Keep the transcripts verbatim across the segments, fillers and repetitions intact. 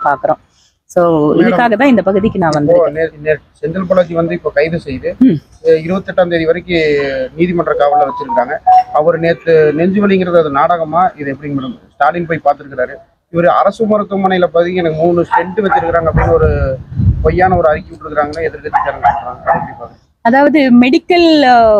பாக்குறோம். சோ இதுக்காக தான் இந்த பகுதிக்கு நான் வந்து செந்தில் பாலாஜி வந்து இப்போ கைது செய்து இருபத்தி எட்டாம் தேதி வரைக்கும் நீதிமன்ற காவலில் வச்சிருக்காங்க. அவர் நேற்று நெஞ்சு வலிங்கிறது அது நாடகமா இது எப்படி மேடம்? ஸ்டாலின் போய் பார்த்துருக்கிறாரு. இவர் அரசு மருத்துவமனையில பதிவு எனக்கு மூணு ஸ்டென்ட் வச்சிருக்கிறாங்க அப்படின்னு ஒரு பொய்யான ஒரு அறிக்கை விட்டுருக்காங்கன்னு எதிர்கட்சிக்காரங்க சொல்றாங்க. அதாவது மெடிக்கல்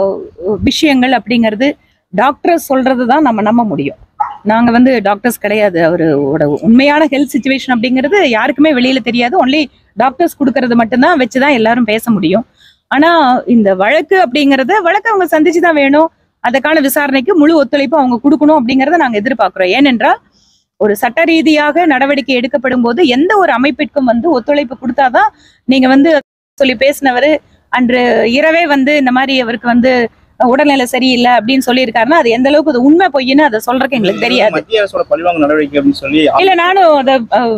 விஷயங்கள் அப்படிங்கிறது டாக்டர் சொல்றதுதான் நம்ம நம்ப முடியும். நாங்க வந்து டாக்டர்ஸ் கிடையாது. அவரோட உண்மையான ஹெல்த் சிச்சுவேஷன் அப்படிங்கிறது யாருக்குமே வெளியில தெரியாது. ஒன்லி டாக்டர்ஸ் கொடுக்கறது மட்டும்தான் வச்சுதான் எல்லாரும் பேச முடியும். ஆனா இந்த வழக்கு அப்படிங்கறத வழக்கு அவங்க சந்திச்சுதான் வேணும். அதுக்கான விசாரணைக்கு முழு ஒத்துழைப்பு அவங்க கொடுக்கணும் அப்படிங்கறத நாங்க எதிர்பார்க்கிறோம். ஏனென்றால் ஒரு சட்ட ரீதியாக நடவடிக்கை எடுக்கப்படும் போது எந்த ஒரு அமைப்பிற்கும் வந்து ஒத்துழைப்பு கொடுத்தாதான் நீங்க வந்து சொல்லி பேசினவரு அன்று இரவே வந்து இந்த மாதிரி அவருக்கு வந்து உடல்நிலை சரியில்லை அப்படின்னு சொல்லியிருக்காருன்னா அது எந்த அளவுக்கு அது உண்மை பொய்ன்னு அதை சொல்றதுக்கு எங்களுக்கு தெரியாது. மத்திய அரசோட பழிவாங்க நடவடிக்கை அப்படின்னு சொல்லி இல்ல நானும் அதை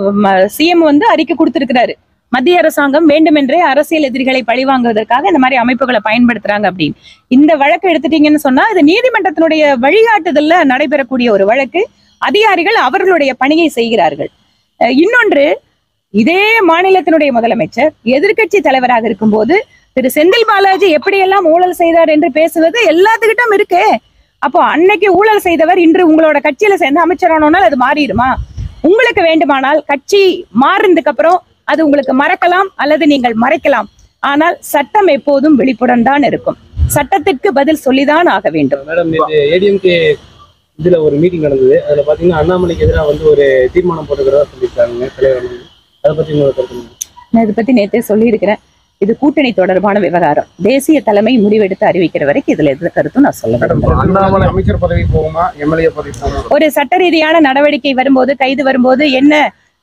சிஎம் வந்து அறிக்கை கொடுத்திருக்கிறாரு. மத்திய அரசாங்கம் வேண்டுமென்றே அரசியல் எதிரிகளை பழிவாங்குவதற்காக இந்த மாதிரி அமைப்புகளை பயன்படுத்துறாங்க அப்படின்னு. இந்த வழக்கு எடுத்துட்டீங்கன்னு சொன்னா இது நீதிமன்றத்தினுடைய வழிகாட்டுதல்ல நடைபெறக்கூடிய ஒரு வழக்கு. அதிகாரிகள் அவர்களுடைய பணியை செய்கிறார்கள். இன்னொன்று, இதே மாநிலத்தினுடைய முதலமைச்சர் எதிர்கட்சி தலைவராக இருக்கும் போது திரு செந்தில் பாலாஜி எப்படியெல்லாம் ஊழல் செய்தார் என்று பேசுவது எல்லாத்துக்கிட்டும் இருக்கு. அப்போ அன்னைக்கு ஊழல் செய்தவர் இன்று உங்களோட கட்சியில சேர்ந்து அமைச்சரானோனால் அது மாறிடுமா? உங்களுக்கு வேண்டுமானால் கட்சி மாறினதுக்கு அப்புறம் அது உங்களுக்கு மறக்கலாம் அல்லது நீங்கள் மறைக்கலாம். ஆனால் சட்டம் எப்போதும் விழிப்புடன் தான் இருக்கும். சட்டத்திற்கு பதில் சொல்லிதான் ஆக வேண்டும். மேடம், ஏடிஎம்கே இதுல ஒரு மீட்டிங் நடந்தது. அதுல பாத்தீங்கன்னா அண்ணாமலைக்கு எதிராக வந்து ஒரு தீர்மானம் போட்டுக்கிறதா சொல்லியிருக்காங்க தலைவர். அதை பத்தி நான் இதை பத்தி நேற்றே சொல்லியிருக்கிறேன். இது கூட்டணி தொடர்பான விவகாரம். தேசிய தலைமை முடிவெடுத்து அறிவிக்கிற வரைக்கும் இதுல எந்த கருத்தும் நான் சொல்ல மாட்டேன். அமைச்சர் பதவி போகுமா, எம்எல்ஏ பதவி போகுமா? ஒரு சட்ட ரீதியான நடவடிக்கை வரும்போது, கைது வரும்போது என்ன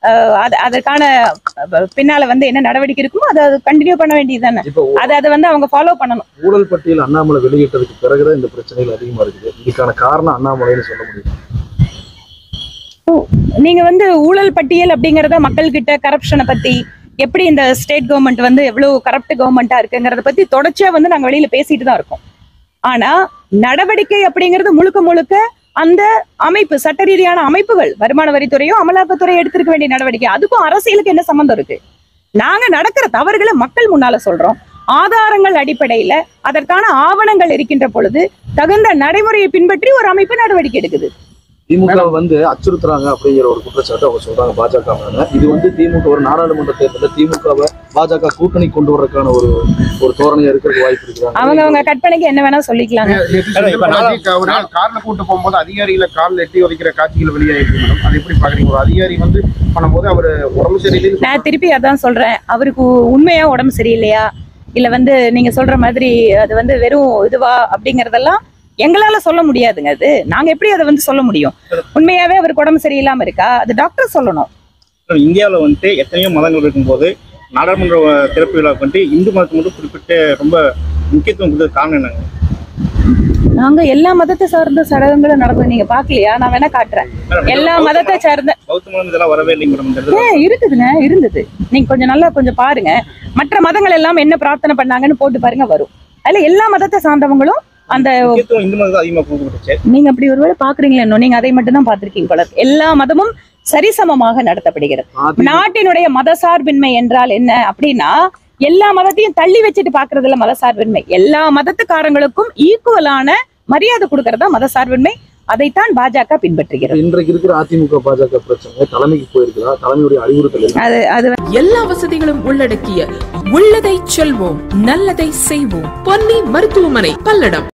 அதற்கான பின்னால வந்து என்ன நடவடிக்கை இருக்குமோ அதை கண்டினியூ பண்ண வேண்டியதுதானே. அது அதை வந்து அவங்க ஃபாலோ பண்ணணும். ஊழல் பட்டியல் அண்ணாமலை வெளியிட்டதுக்கு பிறகுதான் இந்த பிரச்சனைகள் அதிகமா இருக்குது. இதுக்கான காரணம் அண்ணாமலைன்னு சொல்ல முடியும். நீங்க வந்து ஊழல் பட்டியல் அப்படிங்கறத மக்கள் கிட்ட கரப்ஷனை பத்தி எப்படி இந்த ஸ்டேட் கவர்மெண்ட் வந்து எவ்வளவு கரப்ட் கவர்மெண்டா இருக்குங்கிறத பத்தி தொடர்ச்சியா வந்து நாங்க வெளியில பேசிட்டு தான் இருக்கோம். ஆனா நடவடிக்கை அப்படிங்கிறது முழுக்க முழுக்க அந்த அமைப்பு, சட்ட ரீதியான அமைப்புகள், வருமான வரித்துறையோ அமலாக்கத்துறையோ எடுத்திருக்க வேண்டிய நடவடிக்கை. அதுக்கும் அரசியலுக்கு என்ன சம்பந்தம் இருக்கு? நாங்க நடக்கிற தவறுகளை மக்கள் முன்னால சொல்றோம். ஆதாரங்கள் அடிப்படையில அதற்கான ஆவணங்கள் இருக்கின்ற பொழுது தகுந்த நடைமுறையை பின்பற்றி ஒரு அமைப்பு நடவடிக்கை எடுக்குது. திமுக வந்து அச்சுறுத்துறாங்க அப்படிங்கிற ஒரு குற்றச்சாட்டு அவங்க சொல்றாங்க பாஜக மேல. இது வந்து திமுக ஒரு நாடாளுமன்ற தேர்தலில் திமுகவை பாஜக கூட்டணி கொண்டு வரதுக்கான ஒரு ஒரு தோரணையா இருக்கிறது வாய்ப்பு இருக்கு. அவங்க அவங்க கற்பனைக்கு என்ன வேணா சொல்லிக்கலாம். கார்ல கூட்டு போகும்போது அதிகாரிகளை கால் எட்டி உதைக்கிற காட்சிகள் வெளியாயிருக்கு மேடம். அது எப்படி பாக்குறீங்க? ஒரு அதிகாரி வந்து பண்ணும்போது அவரு உடம்பு சரியில்லை. நான் திருப்பி அதான் சொல்றேன். அவருக்கு உண்மையா உடம்பு சரியில்லையா இல்ல வந்து நீங்க சொல்ற மாதிரி அது வந்து வெறும் இதுவா அப்படிங்கறதெல்லாம் எங்களால சொல்ல முடியாதுங்க. அது நாங்க எப்படி அதை வந்து சொல்ல முடியும்? உண்மையாவே அவருக்கு உடம்பு சரியில்லாம இருக்கா அது டாக்டர் சொல்லணும். இந்தியாவில் வந்துட்டு எத்தனையோ மதங்கள் இருக்கும்போது நாடாளுமன்ற திறப்பு விழாவுக்கு வந்துட்டு இந்து மதத்தை மட்டும் குறிப்பிட்டு ரொம்ப முக்கியத்துவம் கொடுத்தது காரணம் என்னங்க? நாங்க எல்லா மதத்தை சார்ந்த சடங்குகளும் நடந்தது நீங்க பாக்கலையா? நான் வேணா காட்டுறேன். எல்லா மதத்தை சார்ந்த பௌத்த மதம் இதெல்லாம் வரவே இல்லைங்க. இருக்குதுங்க, இருந்தது. நீங்க கொஞ்சம் நல்லா கொஞ்சம் பாருங்க. மற்ற மதங்கள் எல்லாம் என்ன பிரார்த்தனை பண்ணாங்கன்னு போட்டு பாருங்க, வரும். அதுல எல்லா மதத்தை சார்ந்தவங்களும் அந்த நீங்க அப்படி ஒருவேளை பாக்குறீங்களா? இன்னும் நீங்க அதை மட்டும் தான் பாத்திருக்கீங்க போல. எல்லா மதமும் சரிசமமாக நடத்தப்படுகிறது. நாட்டினுடைய மதசார்பின்மை என்றால் என்ன அப்படின்னா எல்லா மதத்தையும் தள்ளி வச்சுட்டு பாக்குறதுல மதசார்பின்மை. எல்லா மதத்துக்காரங்களுக்கும் ஈக்குவலான மரியாதை கொடுக்கறதா மதசார்பின்மை. அதைத்தான் பாஜக பின்பற்றுகிறது. இன்றைக்கு இருக்கிற அதிமுக பாஜக பிரச்சனை தலைமைக்கு போயிருக்கிறா, தலைமையுடைய அறிவுறுத்தல் அது அது எல்லா வசதிகளும் உள்ளடக்கிய உள்ளதை செல்வோம் நல்லதை செய்வோம் பொன்னி மருத்துவமனை பல்லடம்.